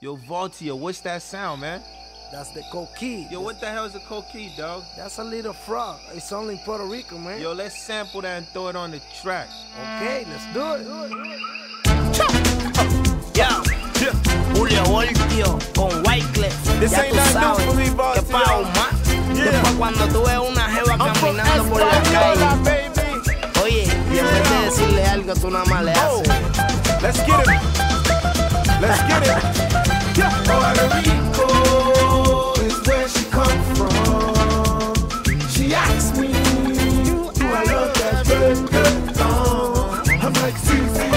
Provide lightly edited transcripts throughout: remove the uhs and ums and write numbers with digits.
Yo, Voltia, what's that sound, man? That's the coquille. Yo, what the hell is a coquille, dog? That's a little frog. It's only in Puerto Rico, man. Yo, let's sample that and throw it on the track. Okay, let's do it. Yeah. Julio Voltio con Wyclef. Ya tú sabes que pa' Omar. Después cuando tú ves una jeva caminando por la calle, oye, y en vez de decirle algo, tú nada más le haces. Let's get it. Let's get it. Yeah. Puerto Rico is where she come from. She asks me, do I love that bird song? I'm like, sí,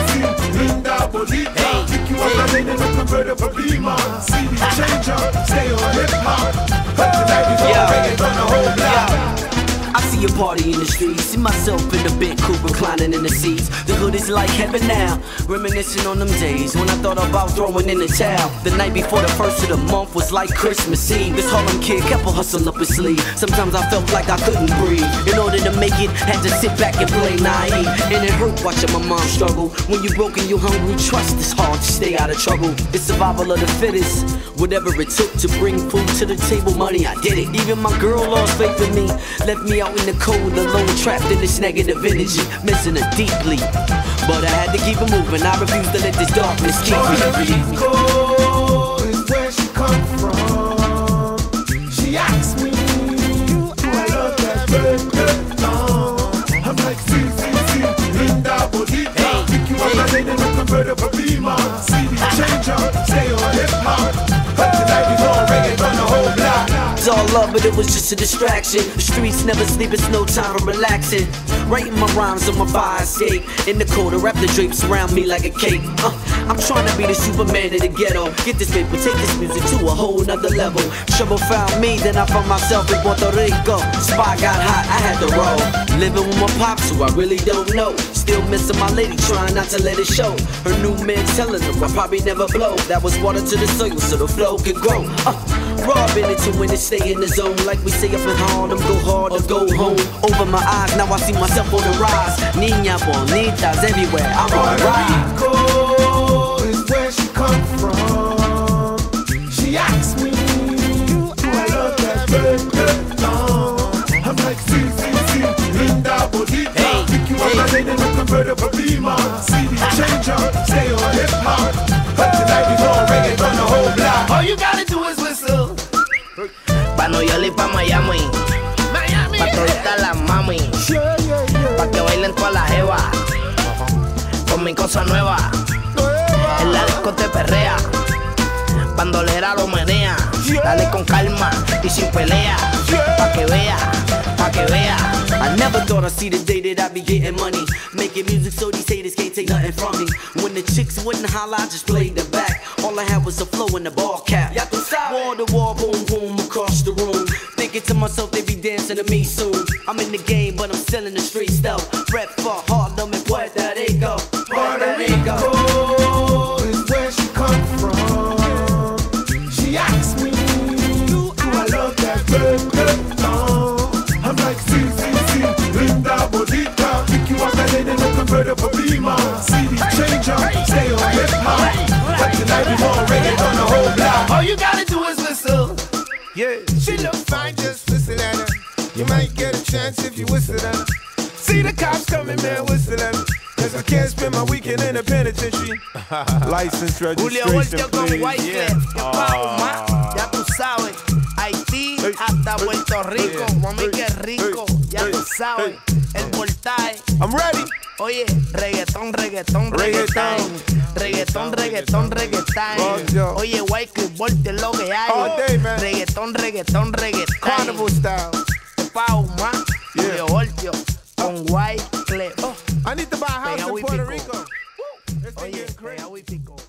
linda, bonita. Pick you up, I didn't convert for Beamer. CD changer, stay on hip hop. But tonight we gon' bring it on the whole block. I see a party in the streets, see myself in the big coupe reclining in the seats. The hood is like heaven now, reminiscing on them days when I thought about throwing in the towel. The night before the first of the month was like Christmas Eve. This Harlem kid kept a hustle up his sleeve. Sometimes I felt like I couldn't breathe. In order to make it, had to sit back and play naive. And it hurt watching my mom struggle. When you broke and you hungry, trust is hard to stay out of trouble. It's survival of the fittest. Whatever it took to bring food to the table, money, I did it. Even my girl lost faith in me, left me out in the cold, alone, trapped in this negative energy, missing her deeply. But I had to keep it moving. I refuse to let this darkness keep me. Puerto Rico is where she come from. She asks me, do I love that bird song? I'm like, sí, linda, bonita. Pick you up, I didn't convert for Beamer. CD changer, stay on hip hop. But tonight we gon' bring it on the whole block. It's all love, but it was just a distraction. The streets never sleep, it's no time for relaxing. Writing my rhymes on my fire escape. In the cold, I wrap the drapes around me like a cape. I'm trying to be the Superman of the ghetto. Get this paper, take this music to a whole nother level. Trouble found me, then I found myself in Puerto Rico. Spot got hot, I had to roll. Living with my pops, who I really don't know. Still missing my lady, trying not to let it show. Her new man telling her I probably never blow. That was water to the soil so the flow could grow. Raw ability to win and stay in the zone. Like we say up in Harlem, go hard or go home. Over my eyes, now I see myself on the rise. Niña bonitas everywhere, I'm on ride. Puerto Rico is where she come from. She asks me, do I love that bird song? I'm like, sí, linda, bonita. Pick you up, I didn't convert for Beamer. CD changer, stay on hip hop. But tonight we gon' bring it on the whole block. All you gotta do is whistle. Pa' New York y pa' Miami. Pa' todita la mami. Pa' que bailen toda la jeva. Con mi cosa nueva. En la disco te perrea. Bandolera lo menea. Dale con calma y sin pelea. Pa' que vea, pa' que vea. I never thought I'd see the day that I'd be getting money. Making music so these haters can't take nothing from me. When the chicks wouldn't holler, I just played the back. All I had was a flow and a ball cap. Wall to wall, boom, boom, across the room. Thinking to myself, they be dancing to me soon. I'm in the game, but I'm still in the streets though. Rep for Harlem and Puerto Rico. Puerto Rico is where she come from. She asks me, do I love that bird song? I'm like, sí, linda, bonita. Pick you up, I didn't convert for Beamer. CD changer, stay on hip hop. But tonight we gon' bring it on the whole block. All you gotta do is whistle. Yeah, she look fine, just whistle at her. You might get a chance if you whistle at her. See the cops coming, man, whistle at me. Cause I can't spend my weekend in the penitentiary. License Julio registration, Voltio con please. Wyclef. Que pa' Omar, ya tú sabes. Haití hasta Puerto Rico. Mami, qué rico, ya tú sabes. El voltaje. I'm ready. Oye, reggaetón. Reggaetón. Oye, Wyclef Voltio es lo que hay. All day, man. Reggaetón. Carnival style. Pa' Omar, Julio Voltio con Wyclef. I need to buy a house Pegao in y Puerto pico. Rico. This thing Oye, getting crazy. pegao y pico.